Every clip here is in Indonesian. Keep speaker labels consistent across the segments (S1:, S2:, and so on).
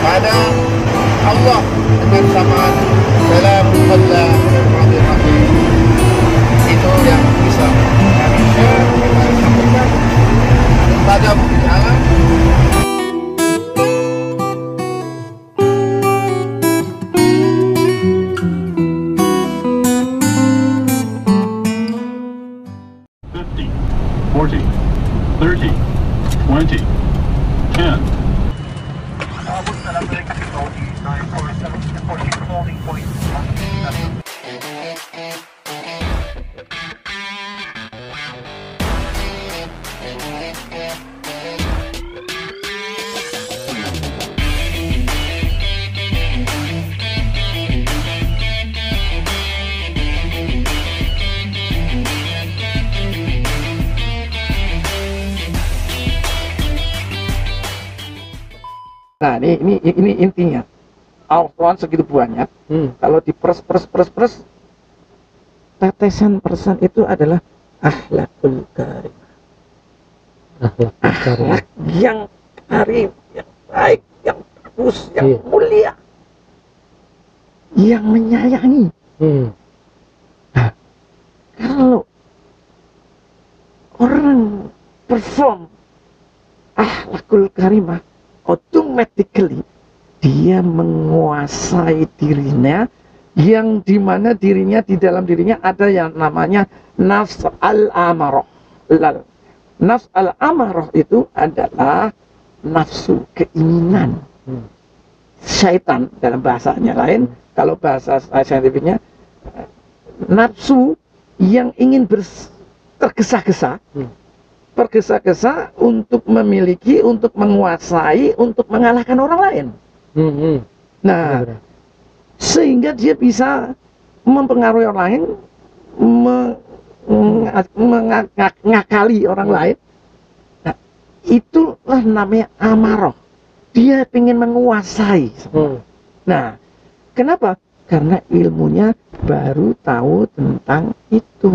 S1: pada Allah dengan samaan salamun qala Rahmanir Rahim. Itu yang bisa kami share, kita sampaikan pada bumi alam.
S2: Nah, ini intinya. Al-Quran segitu banyak. Kalau pers, tetesan persen itu adalah akhlakul karimah. Akhlak yang karim, yang baik, yang bagus, yang mulia, yang menyayangi. Nah, kalau orang perform akhlakul karimah, automatically dia menguasai dirinya, yang dimana dirinya, di dalam dirinya ada yang namanya nafs al-amarah. Nafs al-amarah itu adalah nafsu keinginan. Syaitan dalam bahasanya lain, kalau bahasa saintifiknya nafsu yang ingin tergesa-gesa, tergesa-gesa untuk memiliki, untuk menguasai, untuk mengalahkan orang lain. Nah, sehingga dia bisa mempengaruhi orang lain, mengakali orang lain. Nah, itulah namanya amarah. Dia ingin menguasai. Nah, kenapa? Karena ilmunya baru tahu tentang itu.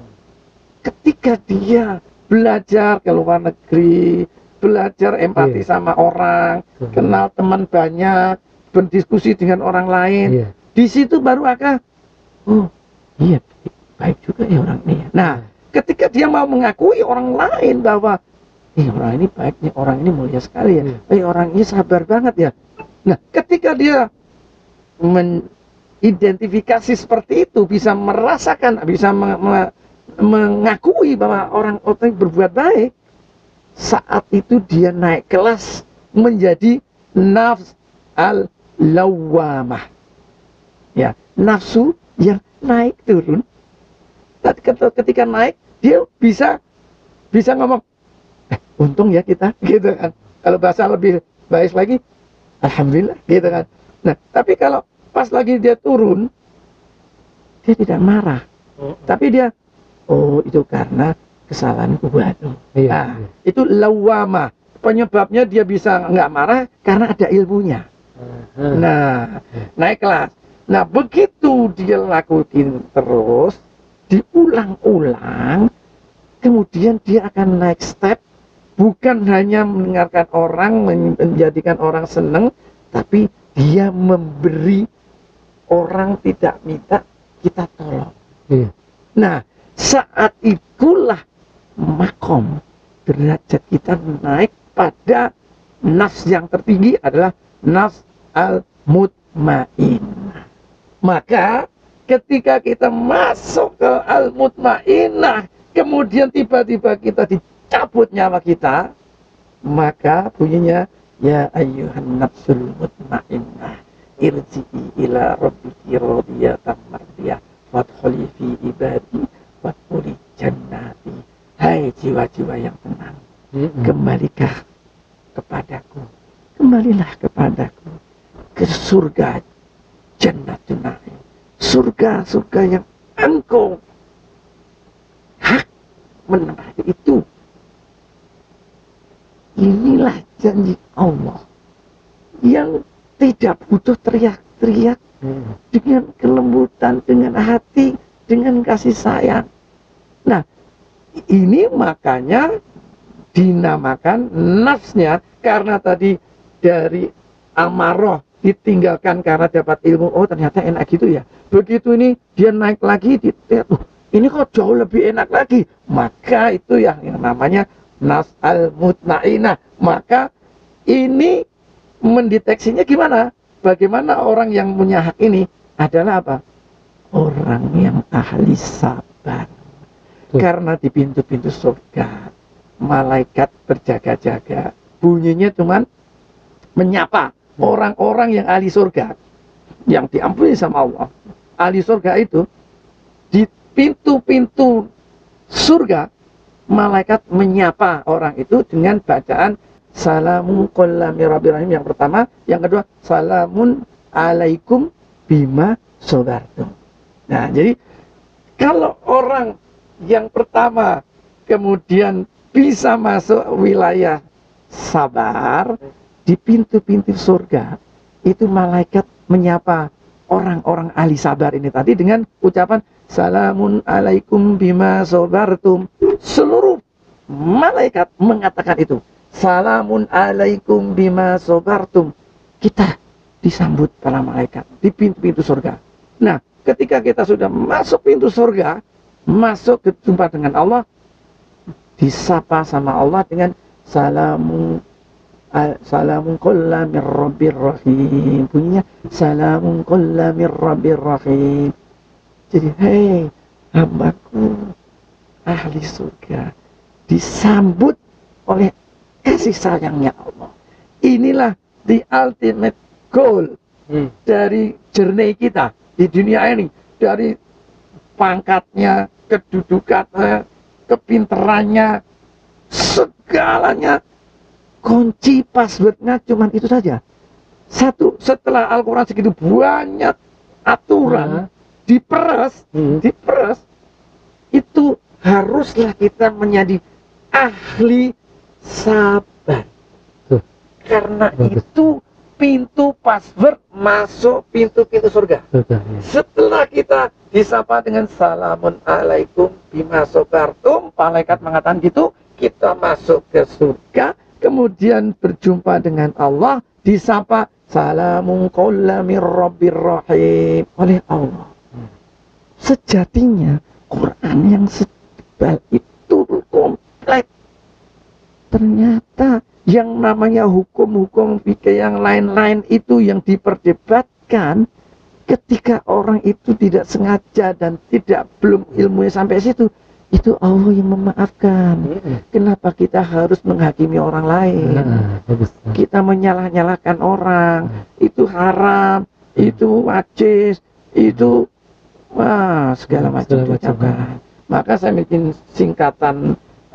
S2: Ketika dia belajar ke luar negeri, belajar empati sama orang, kenal teman banyak, berdiskusi dengan orang lain, di situ baru akan, oh iya, baik juga ya orang ini. Nah, ketika dia mau mengakui orang lain bahwa orang ini baiknya, orang ini mulia sekali ya, orang ini sabar banget ya. Nah, ketika dia mengidentifikasi seperti itu, bisa merasakan, bisa mengakui bahwa orang itu berbuat baik, saat itu dia naik kelas menjadi nafs al-lawwamah, ya, nafsu yang naik turun. Ketika naik dia bisa ngomong, untung ya kita, gitu kan. Kalau bahasa lebih baik lagi, alhamdulillah, gitu kan. Nah, tapi kalau pas lagi dia turun, dia tidak marah, tapi dia, oh itu karena kesalahan buat. Nah, itu lawama. Penyebabnya dia bisa nggak marah karena ada ilmunya. Nah, naik kelas. Nah, begitu dia lakuin terus, diulang-ulang, kemudian dia akan naik step, bukan hanya mendengarkan orang, menjadikan orang senang, tapi dia memberi orang tidak minta, kita tolong. Nah, saat itulah makom, derajat kita naik pada nafs yang tertinggi adalah nafs al-mutmainnah. Maka ketika kita masuk ke al-mutmainnah, kemudian tiba-tiba kita dicabut nyawa kita, maka bunyinya, ya ayyuhan nafsul mutmainnah, irji'i ila rabbiki radiyatan mardiyah, wadkhuli fi ibadi wadkhuli jannati. Hai jiwa-jiwa yang tenang, kembalikah kepadaku, kembalilah kepadaku ke surga jannatun na'im, surga-surga yang engkau hak menempati itu. Inilah janji Allah yang tidak butuh teriak-teriak, dengan kelembutan, dengan hati, dengan kasih sayang. Nah, ini makanya dinamakan nafsnya, karena tadi dari amarah, ditinggalkan karena dapat ilmu. Oh ternyata enak gitu ya. Begitu ini dia naik lagi, ini kok jauh lebih enak lagi. Maka itu yang namanya nafs al-mutmainah. Maka ini mendeteksinya gimana? Bagaimana orang yang punya hak ini adalah apa? Orang yang ahli sabar. Karena di pintu-pintu surga malaikat berjaga-jaga, bunyinya cuman menyapa orang-orang yang ahli surga, yang diampuni sama Allah. Ahli surga itu di pintu-pintu surga, malaikat menyapa orang itu dengan bacaan salamun qolami rabbil rahim yang pertama, yang kedua salamun alaikum bima sobartum. Nah, jadi kalau orang yang pertama kemudian bisa masuk wilayah sabar, di pintu-pintu surga itu malaikat menyapa orang-orang ahli sabar ini tadi dengan ucapan salamun alaikum bima sobartum. Seluruh malaikat mengatakan itu, salamun alaikum bima sobartum. Kita disambut para malaikat di pintu-pintu surga. Nah, ketika kita sudah masuk pintu surga, masuk berjumpa dengan Allah, disapa sama Allah dengan salamun qolami rabbir rahim. Bunyinya salamun qolami rabbir rahim. Jadi hei hambaku ahli surga, disambut oleh kasih sayangnya Allah. Inilah the ultimate goal dari journey kita di dunia ini. Dari pangkatnya, kedudukannya, kepinterannya, segalanya, kunci passwordnya cuman itu saja. Satu, setelah Al-Quran segitu banyak aturan, diperas, itu haruslah kita menjadi ahli sabar. Karena itu pintu password masuk pintu-pintu surga. Setelah kita disapa dengan salamun alaikum bima sobartum, malaikat mengatakan gitu, kita masuk ke surga, kemudian berjumpa dengan Allah, disapa salamun qolami rabbir rahim oleh Allah. Sejatinya Quran yang setebal itu komplek, ternyata yang namanya hukum-hukum fikih yang lain-lain itu yang diperdebatkan, ketika orang itu tidak sengaja dan belum ilmunya sampai situ, itu Allah yang memaafkan. Kenapa kita harus menghakimi orang lain? Kita menyalah-nyalahkan orang, itu haram, itu najis, itu segala macam diucapkan. Maka saya bikin singkatan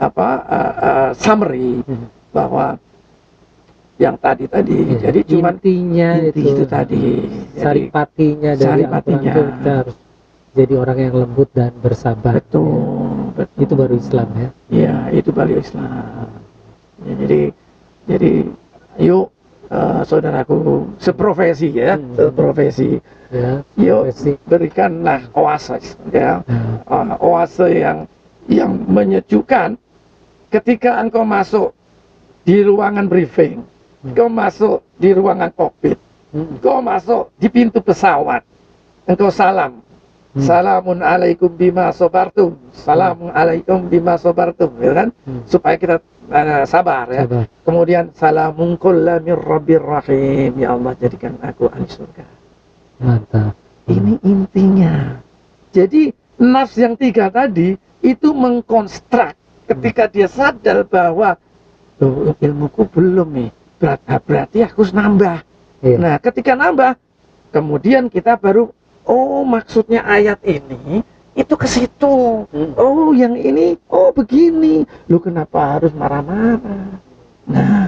S2: summary bahwa yang tadi jadi cuma
S3: intinya
S2: itu tadi,
S3: saripatinya dari Al-Quran itu kita harus jadi orang yang lembut dan bersabar.
S2: Betul.
S3: Itu baru Islam ya.
S2: Ya, itu baru Islam. Ya, jadi yuk saudaraku seprofesi ya, seprofesi.
S3: Ya,
S2: yuk berikanlah oasis ya, oase yang menyejukkan ketika engkau masuk di ruangan briefing, kau masuk di ruangan kokpit, kau masuk di pintu pesawat, engkau salam, salamun alaikum bima sobartum, salamun alaikum bima sobartum, ya kan? Supaya kita sabar ya. Kemudian salamun qolami rabbir rahim, ya Allah jadikan aku ahli surga.
S3: Mantap.
S2: Ini intinya. Jadi nafs yang 3 tadi itu mengkonstruk ketika dia sadar bahwa ilmuku belum nih, berarti aku harus nambah. Nah, ketika nambah, kemudian kita baru, maksudnya ayat ini itu ke situ. Yang ini, begini. Lu kenapa harus marah-marah? Nah,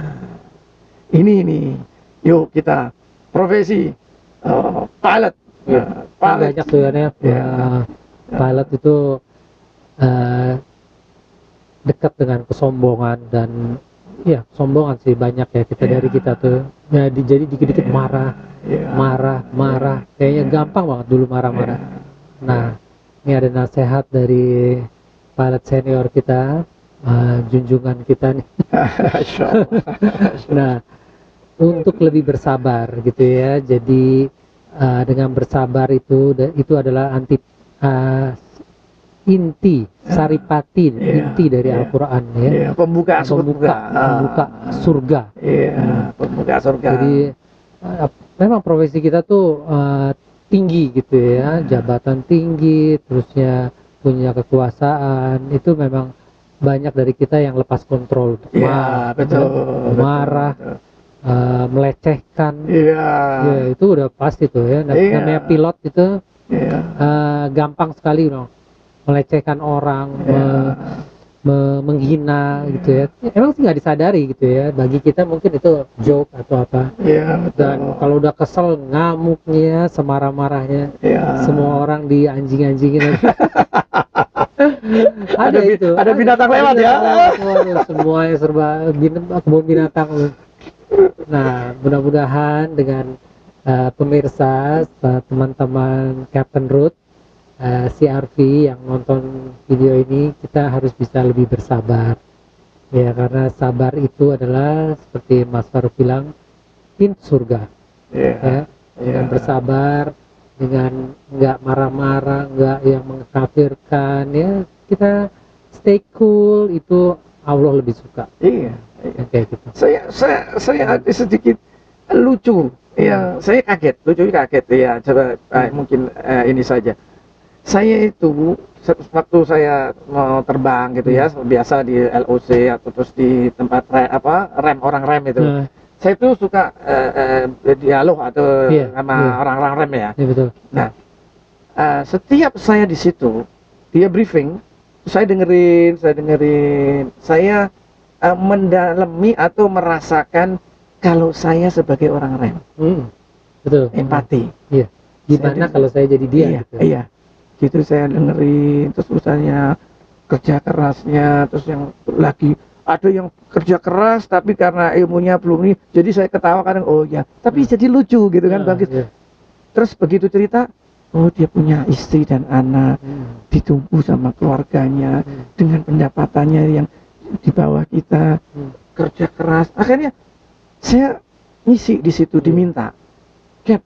S2: ini. Yuk kita profesi pilot.
S3: Banyak tuh ya. Pilot itu dekat dengan kesombongan dan sombongan sih banyak ya kita dari kita tuh. Jadi dikit-dikit marah, kayaknya gampang banget dulu marah-marah. Nah, ini ada nasihat dari pilot senior kita, junjungan kita nih. Nah, untuk lebih bersabar gitu ya. Jadi dengan bersabar itu adalah uh, inti saripati,
S2: Iya,
S3: inti dari
S2: iya.
S3: Al-Quran ya.
S2: Iya, pembuka surga.
S3: Pembuka surga.
S2: Iya, pembuka surga.
S3: Jadi memang profesi kita tuh tinggi gitu ya, jabatan tinggi, terusnya punya kekuasaan, itu memang banyak dari kita yang lepas kontrol,
S2: Iya, betul,
S3: marah,
S2: betul.
S3: melecehkan.
S2: Iya.
S3: Ya itu udah pasti tuh ya.
S2: Iya.
S3: Namanya pilot itu
S2: Iya.
S3: gampang sekali loh melecehkan orang, menghina gitu ya. Emang sih nggak disadari gitu ya. Bagi kita mungkin itu joke atau apa.
S2: Iya, betul.
S3: Dan kalau udah kesel ngamuknya, semarah-marahnya,
S2: Iya.
S3: semua orang di anjing-anjingin. ada itu.
S2: Ada binatang lewat ya.
S3: Waduh, semuanya serba kebun binatang loh. Nah, mudah-mudahan dengan pemirsa, teman-teman Captain Root, CRV yang nonton video ini, kita harus bisa lebih bersabar ya, karena sabar itu adalah seperti Mas Farouk bilang pintu surga. Ya, dengan bersabar, dengan nggak marah-marah, nggak yang mengkafirkan ya, kita stay cool, itu Allah lebih suka.
S2: Iya.
S3: Kayak gitu.
S2: Saya ada sedikit lucu. Ya, saya kaget, lucu kaget ya. Coba mungkin ini saja. Saya itu waktu saya mau terbang gitu ya, biasa di LOC atau terus di tempat rem orang rem itu. Saya tuh suka dialog atau sama orang-orang rem ya.
S3: Iya, betul.
S2: Nah, setiap saya di situ, dia briefing, saya dengerin, saya mendalami atau merasakan kalau saya sebagai orang rem.
S3: Betul.
S2: Empati.
S3: Iya. Gimana kalau saya jadi dia?
S2: Iya,
S3: gitu.
S2: Iya. Gitu saya dengerin, terus misalnya kerja kerasnya, terus yang lagi ada yang kerja keras tapi karena ilmunya belum ini, jadi saya ketawa kadang, oh ya, tapi jadi lucu gitu kan, bagus.
S3: Iya.
S2: Terus begitu cerita, oh dia punya istri dan anak, ditumpu sama keluarganya, dengan pendapatannya yang di bawah kita, kerja keras. Akhirnya saya ngisi di situ, diminta, Cap,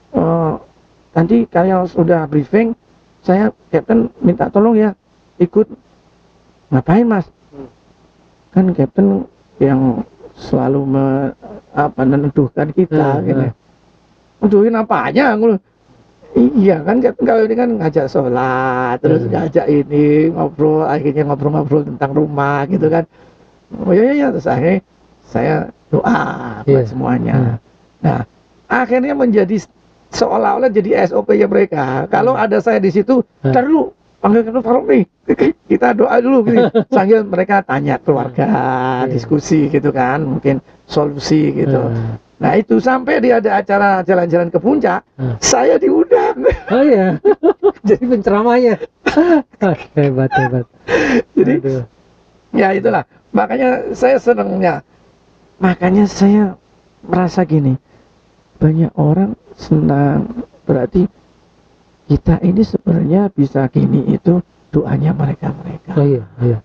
S2: nanti kalian sudah briefing, saya Captain minta tolong ya ikut. Ngapain Mas? Kan Captain yang selalu meneduhkan kita gitu. Meneduhin apa aja? Iya kan, kalau ini kan ngajak sholat, terus ngajak ini ngobrol, akhirnya ngobrol-ngobrol tentang rumah gitu kan. Oh iya, terus akhirnya saya doa buat semuanya. Nah, akhirnya menjadi seolah-olah jadi SOP ya mereka. Kalau ada saya di situ, ntar dulu panggil Captain Farouk nih, kita doa dulu gitu. Sambil mereka tanya keluarga, diskusi gitu kan, mungkin solusi gitu. Nah itu sampai dia ada acara jalan-jalan ke puncak, saya diundang.
S3: Oh iya, jadi penceramahnya. Hebat.
S2: Jadi ya itulah, makanya saya senangnya, makanya saya merasa gini, banyak orang senang, berarti kita ini sebenarnya bisa gini, itu doanya mereka.
S3: Oh iya.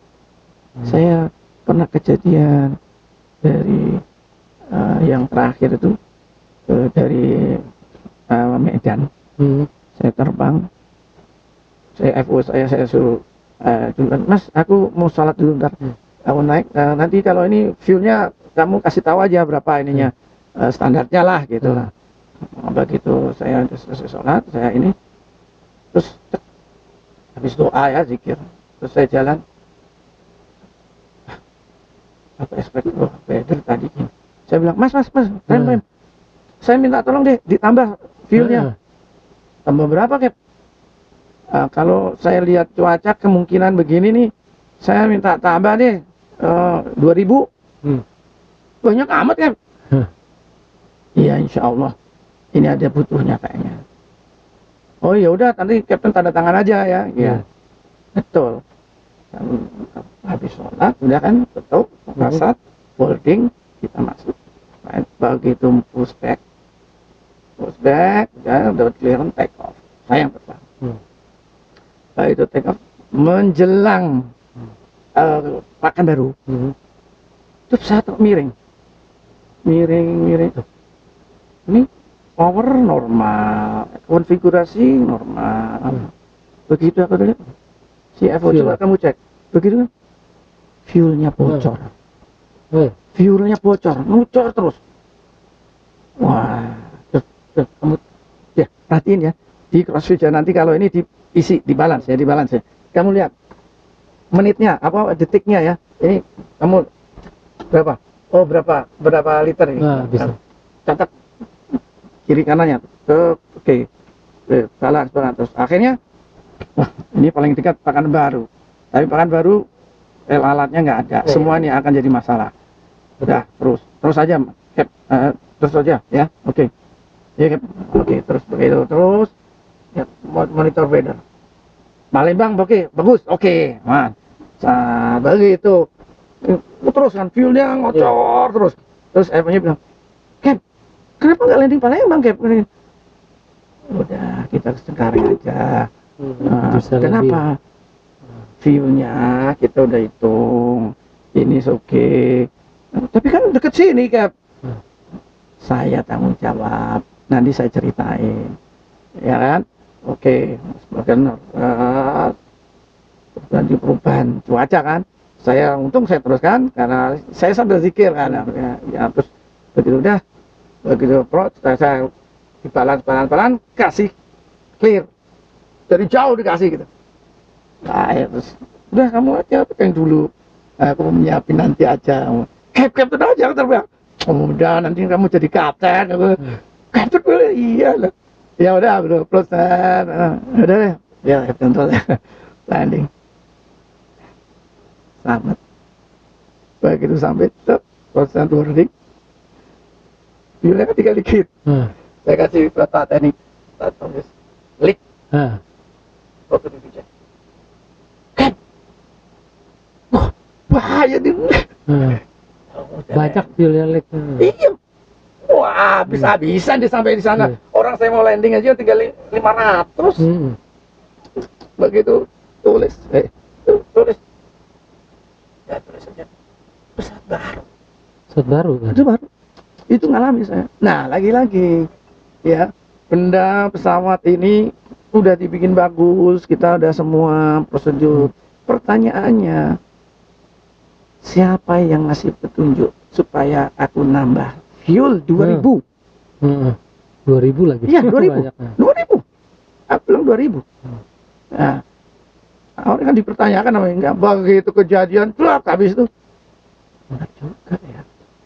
S2: Saya pernah kejadian dari yang terakhir itu dari Medan. Saya terbang, saya FO saya suruh duluan, Mas aku mau sholat dulu ntar, aku naik, nanti kalau ini view-nya kamu kasih tahu aja berapa ininya, standarnya lah gitu lah. Begitu saya selesai sholat, saya ini terus habis doa ya, zikir, terus saya jalan, aku expect better tadi gini. Saya bilang, mas rem, saya minta tolong deh ditambah view-nya. Tambah berapa Cap? Kalau saya lihat cuaca kemungkinan begini nih, saya minta tambah deh 2000. Banyak amat Cap. Iya insya Allah, ini ada butuhnya kayaknya. Oh ya udah, nanti Captain tanda tangan aja ya. Iya, betul. Habis sholat, udah kan, tutup, kasat, boarding, kita masuk. Begitu pushback, ya udah clearance take off. Saya yang terbang. Begitu take off, menjelang Pakan Baru, terus saya miring. miring. Ini power normal, konfigurasi normal. Begitu aku lihat CFO
S3: Fuel.
S2: coba kamu cek. Begitu kan? Fuelnya bocor. Fuelnya bocor, ngucor terus. Wah, tuh, kamu ya perhatiin ya di CrossFit ya, nanti kalau ini diisi, dibalance ya. Kamu lihat menitnya, apa detiknya ya. Ini kamu berapa? Oh berapa liter ini?
S3: Nah, bisa.
S2: Catat kiri kanannya. Oke. Balance terus. Akhirnya, wah ini paling dekat Pekanbaru. Tapi Pekanbaru alatnya nggak ada. Semua ini akan jadi masalah. Udah terus aja, Cap. Terus aja ya. Oke. Ya, Cap. Oke, terus begitu terus. Ya, monitor weather. Palembang oke, bagus. Oke. Nah, begitu. Terus kan fuelnya ngocor terus. Terus F-nya bilang, "Cap, kenapa nggak landing Palembang, Cap?" Udah, kita Cengkareng aja. Nah, kenapa? Fuelnya kita udah hitung. Ini oke. Tapi kan deket sini, Cap. Saya tanggung jawab. Nanti saya ceritain. Ya kan? Oke. Sebagian ganti perubahan cuaca kan. Saya untung saya teruskan karena saya sambil zikir kan. Ya terus begitu udah. Begitu saya dibalan kasih clear. Dari jauh dikasih gitu. Nah, ya, terus udah kamu aja pegang dulu. Aku menyiapin nanti aja. Captain aja terbilang. Udah nanti kamu jadi kapten. Captain boleh iya lah. Ya udah proses. Udah deh. Ya captain terus landing. Selamat. Begitu sampai proses boarding. Fuelnya kan tinggal dikit. Saya kasih peta teknik. Saya tulis leak. Waktu dicek. Kan? Wah, bahaya nih.
S3: Banyak fuelnya leak.
S2: Iya. Wah, bisa-bisa dia sampai di sana. Orang saya mau landing aja tinggal 500. Begitu tulis. Tulis. Ya tulis aja. Pesawat baru.
S3: Pesawat baru kan?
S2: Itu baru. Itu ngalami saya. Nah, lagi-lagi ya, benda pesawat ini udah dibikin bagus, kita udah semua prosedur. Pertanyaannya, siapa yang ngasih petunjuk supaya aku nambah fuel 2000?
S3: 2000 lagi?
S2: Iya, 2000.
S3: Banyaknya.
S2: 2000. Aku bilang 2000. Nah, orang kan dipertanyakan namanya, enggak begitu kejadian, plak, habis itu. Benar juga ya.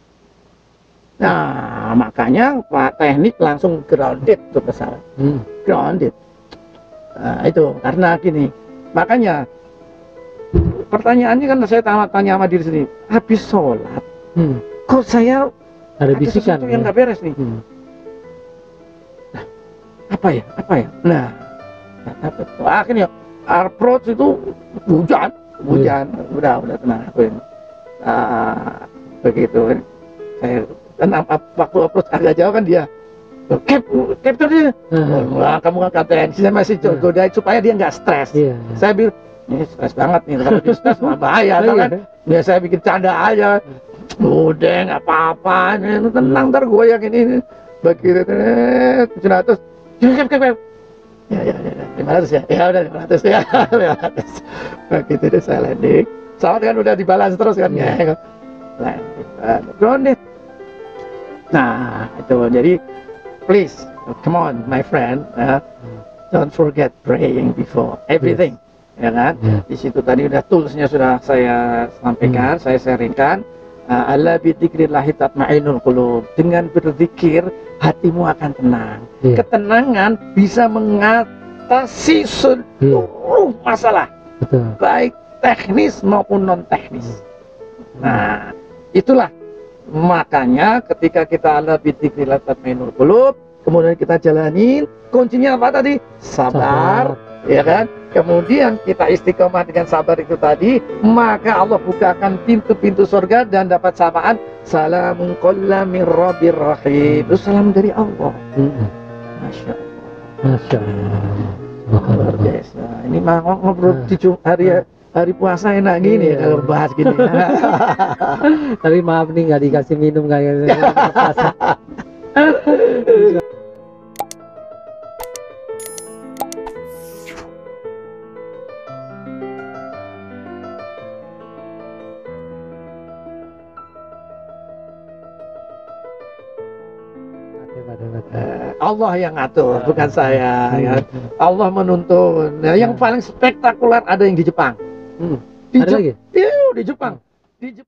S2: Nah, makanya Pak Teknik langsung grounded tuh pesawat. Grounded. Nah, itu karena gini. Makanya pertanyaannya kan saya tanya sama diri sendiri. Habis sholat, kok saya
S3: ada bisikan
S2: sesuatu yang nggak beres nih. Nah, apa ya? Nah, akhirnya approach itu hujan. Udah tenang aku ini. Begitu. Saya waktu approach agak jauh kan dia. Captain dia. Wah, kamu kan kapten. Saya masih godain supaya dia nggak stres. Saya bilang, ini stres banget nih. Kalau dia stres mah bahaya kan. Ya saya bikin canda aja. Udah nggak apa-apa. Tenang, ntar gue yang ini. Begitu. 700. Cap. Ya. 500 ya. Ya udah 500 ya. 500. Begitu deh saya landing. Pesawat kan udah dibalas terus kan. Landing. Grounded. Nah, itu jadi please, come on, my friend, don't forget praying before everything, ya kan? Di situ tadi udah toolsnya sudah saya sampaikan, saya sharingkan. Ala bidzikrillahi tatma'innul qulub. Dengan berzikir hatimu akan tenang. Ketenangan bisa mengatasi seluruh masalah, baik teknis maupun non teknis. Nah, itulah. Makanya ketika kita ala bidzikrillah tatma'innul qulub, kemudian kita jalanin, kuncinya apa tadi? Sabar, ya kan? Kemudian kita istiqomah dengan sabar itu tadi, maka Allah bukakan pintu-pintu surga dan dapat sapaan salamun qawlan min rabbir rahim. Itu salam dari Allah. Masya Allah.
S3: Masya Allah.
S2: Luar biasa. Ini mau ngobrol di hari hari puasa enak gini ya
S3: Iya.
S2: kalau bahas gini.
S3: Tapi maaf nih nggak dikasih minum kayak puasa.
S2: Allah yang ngatur, bukan saya. Ya. Allah menuntun. Nah, yang paling spektakuler ada yang di Jepang.
S3: Hmm.
S2: Di
S3: Ada lagi?
S2: Di Jepang. Di Jepang.